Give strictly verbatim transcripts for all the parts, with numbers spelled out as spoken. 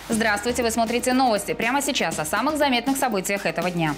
Здравствуйте, вы смотрите новости. Прямо сейчас о самых заметных событиях этого дня.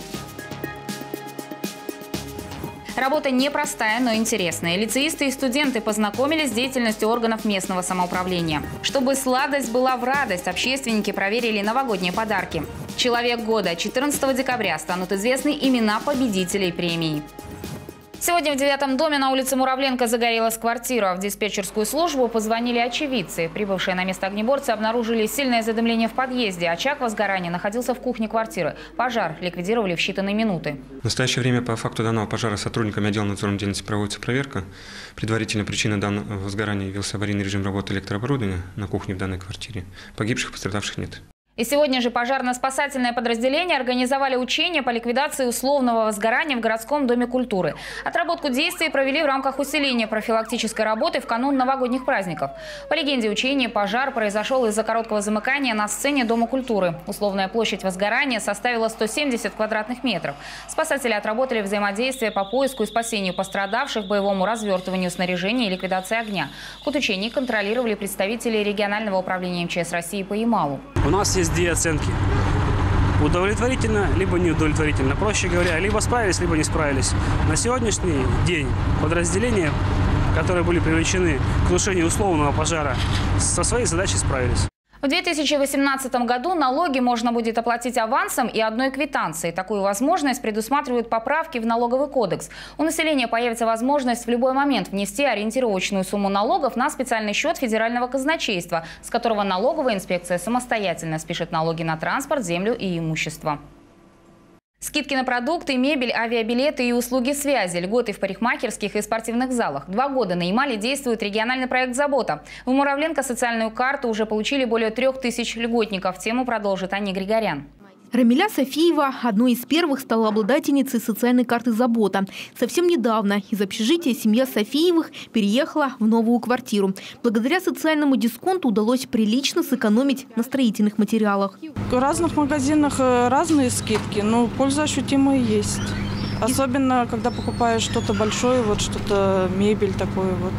Работа непростая, но интересная. Лицеисты и студенты познакомились с деятельностью органов местного самоуправления. Чтобы сладость была в радость, общественники проверили новогодние подарки. Человек года. четырнадцатого декабря станут известны имена победителей премии. Сегодня в девятом доме на улице Муравленко загорелась квартира. В диспетчерскую службу позвонили очевидцы. Прибывшие на место огнеборцы обнаружили сильное задымление в подъезде. Очаг возгорания находился в кухне квартиры. Пожар ликвидировали в считанные минуты. В настоящее время по факту данного пожара сотрудниками отдела надзорной деятельности проводится проверка. Предварительной причиной данного возгорания явился аварийный режим работы электрооборудования на кухне в данной квартире. Погибших, пострадавших нет. И сегодня же пожарно-спасательное подразделение организовали учения по ликвидации условного возгорания в городском доме культуры. Отработку действий провели в рамках усиления профилактической работы в канун новогодних праздников. По легенде учения, пожар произошел из-за короткого замыкания на сцене Дома культуры. Условная площадь возгорания составила сто семьдесят квадратных метров. Спасатели отработали взаимодействие по поиску и спасению пострадавших, боевому развертыванию снаряжения и ликвидации огня. Ход учений контролировали представители регионального управления эм че эс России по Ямалу. У нас есть две оценки. Удовлетворительно, либо неудовлетворительно. Проще говоря, либо справились, либо не справились. На сегодняшний день подразделения, которые были привлечены к тушению условного пожара, со своей задачей справились. В две тысячи восемнадцатом году налоги можно будет оплатить авансом и одной квитанцией. Такую возможность предусматривают поправки в налоговый кодекс. У населения появится возможность в любой момент внести ориентировочную сумму налогов на специальный счет федерального казначейства, с которого налоговая инспекция самостоятельно спишет налоги на транспорт, землю и имущество. Скидки на продукты, мебель, авиабилеты и услуги связи, льготы в парикмахерских и спортивных залах. Два года на Ямале действует региональный проект «Забота». В Муравленко социальную карту уже получили более трех тысяч льготников. Тему продолжит Аня Григорян. Рамиля Софиева одной из первых стала обладательницей социальной карты «Забота». Совсем недавно из общежития семья Софиевых переехала в новую квартиру. Благодаря социальному дисконту удалось прилично сэкономить на строительных материалах. В разных магазинах разные скидки, но польза ощутимая есть. Особенно, когда покупаешь что-то большое, вот что-то, мебель такую, вот,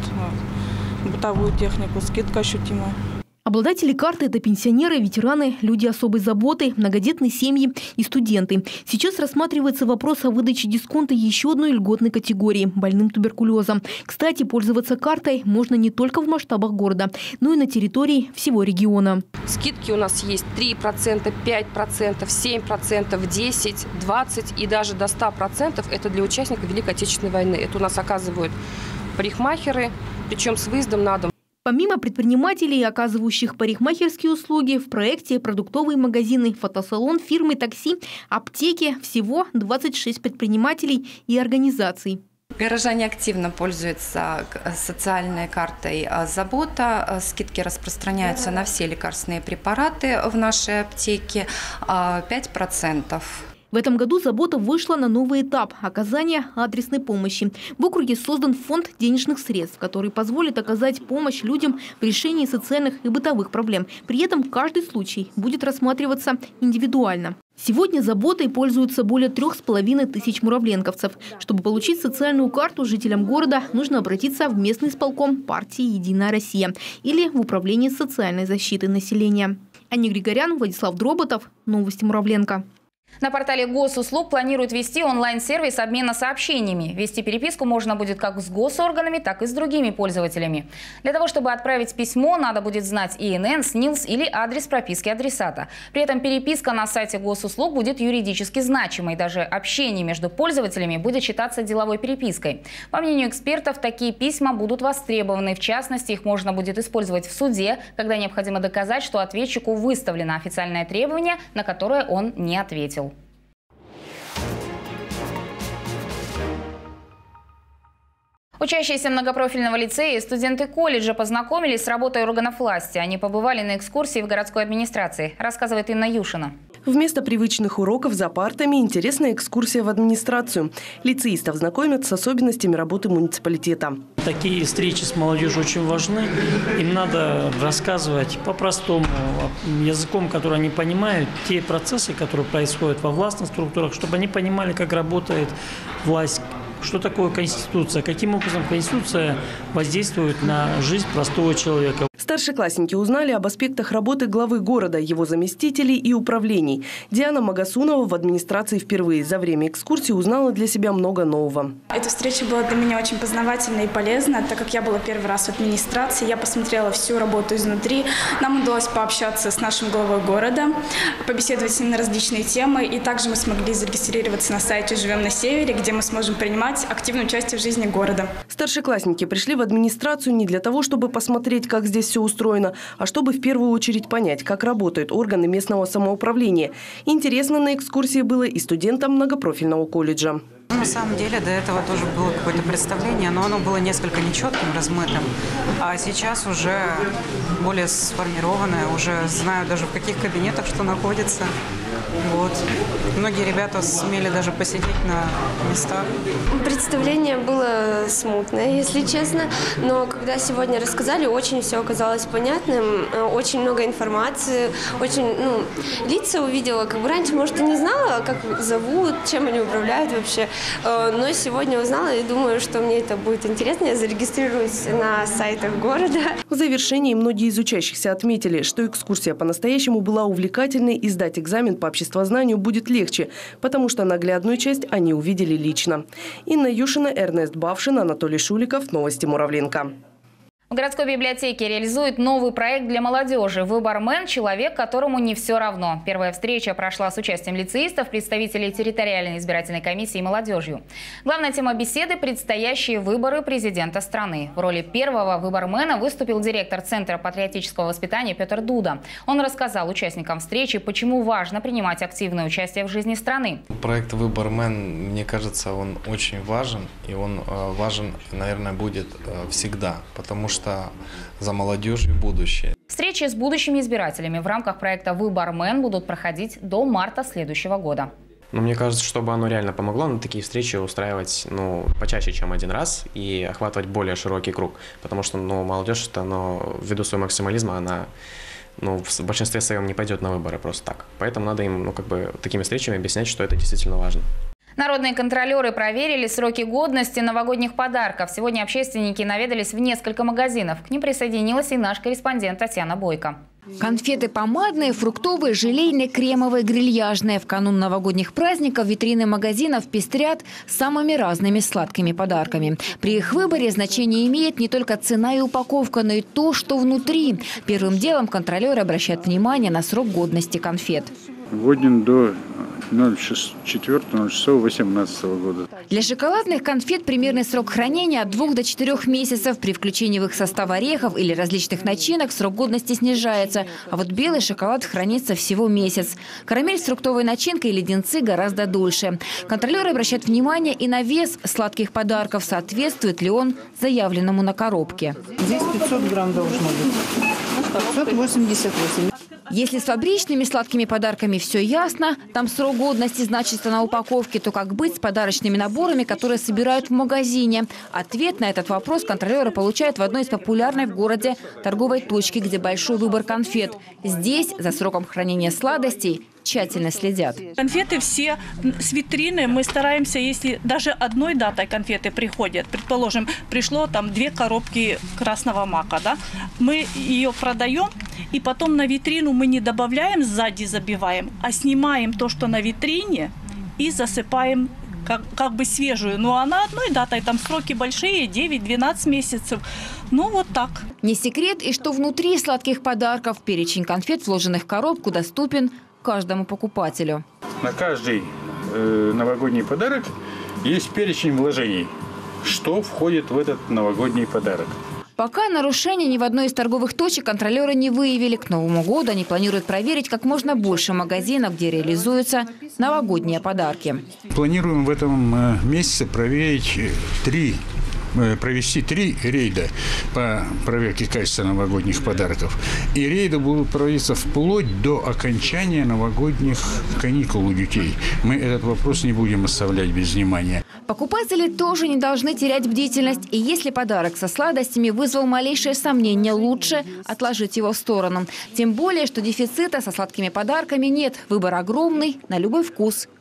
бытовую технику, скидка ощутимая. Обладатели карты – это пенсионеры, ветераны, люди особой заботы, многодетные семьи и студенты. Сейчас рассматривается вопрос о выдаче дисконта еще одной льготной категории – больным туберкулезом. Кстати, пользоваться картой можно не только в масштабах города, но и на территории всего региона. Скидки у нас есть три процента, пять процентов, семь процентов, десять процентов, двадцать процентов и даже до ста процентов. Это для участников Великой Отечественной войны. Это у нас оказывают парикмахеры, причем с выездом на дом. Помимо предпринимателей, оказывающих парикмахерские услуги, в проекте продуктовые магазины, фотосалон, фирмы, такси, аптеки – всего двадцать шесть предпринимателей и организаций. Горожане активно пользуются социальной картой «Забота». Скидки распространяются на все лекарственные препараты в нашей аптеке – пять процентов. В этом году «Забота» вышла на новый этап – оказания адресной помощи. В округе создан фонд денежных средств, который позволит оказать помощь людям в решении социальных и бытовых проблем. При этом каждый случай будет рассматриваться индивидуально. Сегодня «Заботой» пользуются более трех с половиной тысяч муравленковцев. Чтобы получить социальную карту, жителям города нужно обратиться в местный исполком партии «Единая Россия» или в управление социальной защиты населения. Аня Григорян, Владислав Дроботов. Новости Муравленко. На портале госуслуг планируют вести онлайн-сервис обмена сообщениями. Вести переписку можно будет как с госорганами, так и с другими пользователями. Для того, чтобы отправить письмо, надо будет знать и эн эн, СНИЛС или адрес прописки адресата. При этом переписка на сайте госуслуг будет юридически значимой. Даже общение между пользователями будет считаться деловой перепиской. По мнению экспертов, такие письма будут востребованы. В частности, их можно будет использовать в суде, когда необходимо доказать, что ответчику выставлено официальное требование, на которое он не ответил. Учащиеся многопрофильного лицея и студенты колледжа познакомились с работой органов власти. Они побывали на экскурсии в городской администрации, рассказывает Инна Юшина. Вместо привычных уроков за партами интересная экскурсия в администрацию. Лицеистов знакомят с особенностями работы муниципалитета. Такие встречи с молодежью очень важны. Им надо рассказывать по-простому, языком, который они понимают, те процессы, которые происходят во властных структурах, чтобы они понимали, как работает власть, что такое Конституция, каким образом Конституция воздействует на жизнь простого человека. Старшеклассники узнали об аспектах работы главы города, его заместителей и управлений. Диана Магасунова в администрации впервые за время экскурсии узнала для себя много нового. Эта встреча была для меня очень познавательной и полезной, так как я была первый раз в администрации, я посмотрела всю работу изнутри. Нам удалось пообщаться с нашим главой города, побеседовать с ним на различные темы, и также мы смогли зарегистрироваться на сайте «Живем на севере», где мы сможем принимать активное участие в жизни города. Старшеклассники пришли в администрацию не для того, чтобы посмотреть, как здесь все устроено, а чтобы в первую очередь понять, как работают органы местного самоуправления. Интересно на экскурсии было и студентам многопрофильного колледжа. На самом деле до этого тоже было какое-то представление, но оно было несколько нечетким, размытым. А сейчас уже более сформированное, уже знаю даже в каких кабинетах что находится. Вот. Многие ребята сумели даже посидеть на местах. Представление было смутное, если честно, но когда сегодня рассказали, очень все оказалось понятным, очень много информации, очень, ну, лица увидела, как бы раньше, может, и не знала, как зовут, чем они управляют вообще, но сегодня узнала и думаю, что мне это будет интересно, я зарегистрируюсь на сайтах города. В завершении многие из учащихся отметили, что экскурсия по-настоящему была увлекательной и сдать экзамен по обществознанию будет легче, потому что наглядную часть они увидели лично. Инна Юшина, Эрнест Бавшин, Анатолий Шуликов. Новости Муравленко. В городской библиотеке реализует новый проект для молодежи «Выбормен. Человек, которому не все равно». Первая встреча прошла с участием лицеистов, представителей территориальной избирательной комиссии и молодежью. Главная тема беседы – предстоящие выборы президента страны. В роли первого выбормена выступил директор Центра патриотического воспитания Петр Дуда. Он рассказал участникам встречи, почему важно принимать активное участие в жизни страны. Проект «Выбормен», мне кажется, он очень важен. И он важен, наверное, будет всегда, потому что что за молодежью будущее. Встречи с будущими избирателями в рамках проекта «Выбормен» будут проходить до марта следующего года. Но мне кажется, чтобы оно реально помогло, на такие встречи устраивать ну, почаще, чем один раз, и охватывать более широкий круг. Потому что ну, молодежь, оно, ввиду своего максимализма, она ну, в большинстве своем не пойдет на выборы просто так. Поэтому надо им ну, как бы, такими встречами объяснять, что это действительно важно. Народные контролеры проверили сроки годности новогодних подарков. Сегодня общественники наведались в несколько магазинов. К ним присоединилась и наш корреспондент Татьяна Бойко. Конфеты помадные, фруктовые, желейные, кремовые, грильяжные. В канун новогодних праздников витрины магазинов пестрят самыми разными сладкими подарками. При их выборе значение имеет не только цена и упаковка, но и то, что внутри. Первым делом контролеры обращают внимание на срок годности конфет. Годен до ноль четвёртого ноль шестого восемнадцатого года. Для шоколадных конфет примерный срок хранения от двух до четырех месяцев. При включении в их состав орехов или различных начинок срок годности снижается. А вот белый шоколад хранится всего месяц. Карамель с фруктовой начинкой и леденцы гораздо дольше. Контролеры обращают внимание и на вес сладких подарков. Соответствует ли он заявленному на коробке. Здесь пятьсот грамм должно быть. пятьсот восемьдесят восемь. Если с фабричными сладкими подарками все ясно, там срок годности значится на упаковке, то как быть с подарочными наборами, которые собирают в магазине? Ответ на этот вопрос контролеры получают в одной из популярной в городе торговой точки, где большой выбор конфет. Здесь за сроком хранения сладостей тщательно следят. Конфеты все с витрины. Мы стараемся, если даже одной датой конфеты приходят, предположим, пришло там две коробки красного мака, да, мы ее продаем, и потом на витрину мы не добавляем, сзади забиваем, а снимаем то, что на витрине, и засыпаем как, как бы свежую. Ну а на одной датой там сроки большие, девять-двенадцать месяцев. Ну вот так. Не секрет и что внутри сладких подарков перечень конфет, вложенных в коробку, доступен каждому покупателю. На каждый э, новогодний подарок есть перечень вложений, что входит в этот новогодний подарок. Пока нарушений ни в одной из торговых точек контролеры не выявили. К Новому году они планируют проверить как можно больше магазинов, где реализуются новогодние подарки. Планируем в этом месяце проверить три провести три рейда по проверке качества новогодних подарков. И рейды будут проводиться вплоть до окончания новогодних каникул у детей. Мы этот вопрос не будем оставлять без внимания. Покупатели тоже не должны терять бдительность. И если подарок со сладостями вызвал малейшее сомнение, лучше отложить его в сторону. Тем более, что дефицита со сладкими подарками нет. Выбор огромный, на любой вкус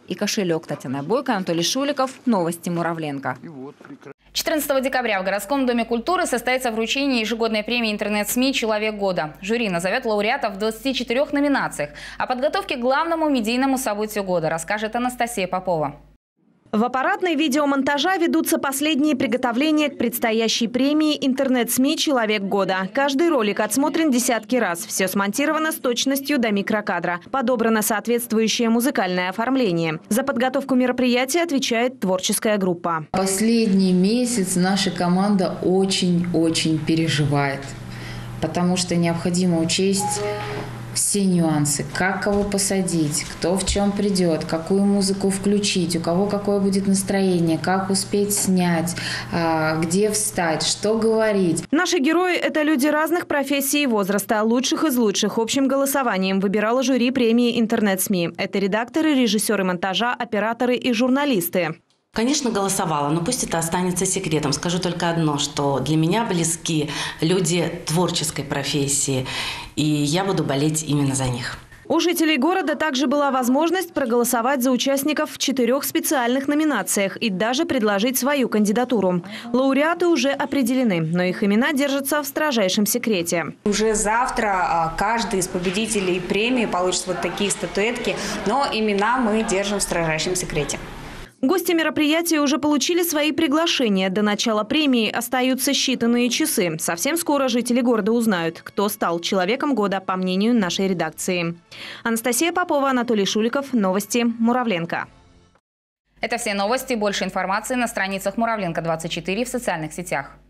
и кошелек. Татьяна Бойко, Анатолий Шуликов. Новости Муравленко. четырнадцатого декабря в городском доме культуры состоится вручение ежегодной премии интернет-СМИ «Человек года». Жюри назовет лауреатов в двадцати четырёх номинациях. О подготовке к главному медийному событию года расскажет Анастасия Попова. В аппаратной видеомонтажа ведутся последние приготовления к предстоящей премии интернет-СМИ «Человек года». Каждый ролик отсмотрен десятки раз. Все смонтировано с точностью до микрокадра. Подобрано соответствующее музыкальное оформление. За подготовку мероприятия отвечает творческая группа. Последний месяц наша команда очень-очень переживает, потому что необходимо учесть все нюансы, как кого посадить, кто в чем придет, какую музыку включить, у кого какое будет настроение, как успеть снять, где встать, что говорить. Наши герои – это люди разных профессий и возраста, лучших из лучших. Общим голосованием выбирало жюри премии интернет-СМИ. Это редакторы, режиссеры монтажа, операторы и журналисты. Конечно, голосовала, но пусть это останется секретом. Скажу только одно, что для меня близки люди творческой профессии, и я буду болеть именно за них. У жителей города также была возможность проголосовать за участников в четырех специальных номинациях и даже предложить свою кандидатуру. Лауреаты уже определены, но их имена держатся в строжайшем секрете. Уже завтра каждый из победителей премии получит вот такие статуэтки, но имена мы держим в строжайшем секрете. Гости мероприятия уже получили свои приглашения. До начала премии остаются считанные часы. Совсем скоро жители города узнают, кто стал человеком года, по мнению нашей редакции. Анастасия Попова, Анатолий Шуликов. Новости Муравленко. Это все новости. Больше информации на страницах Муравленко двадцать четыре в социальных сетях.